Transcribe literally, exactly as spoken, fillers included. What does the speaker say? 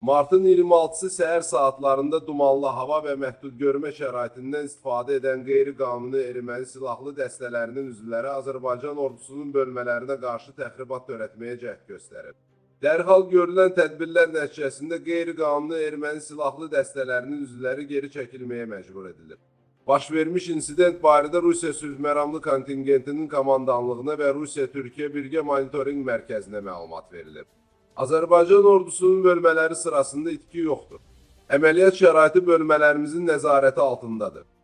Martın iyirmi altısı səhər saatlarında dumanlı hava və məhdud görmə şəraitindən istifadə edən qeyri-qanuni erməni silahlı dəstələrinin üzvləri Azərbaycan ordusunun bölmələrinə qarşı təxribat törətməyə cəhd göstərir. Dərhal görülən tədbirlər nəticəsində qeyri-qanuni erməni silahlı dəstələrinin üzvləri geri çəkilməyə məcbur edilir. Baş vermiş insident barədə Rusiya sülhməramlı kontingentinin komandanlığına və Rusiya-Türkiyə birgə monitorinq mərkəzinə məlumat verilir. Azərbaycan ordusunun bölmələri sırasında itki yoxdur. Əməliyyat şəraiti bölmələrimizin nəzarəti altındadır.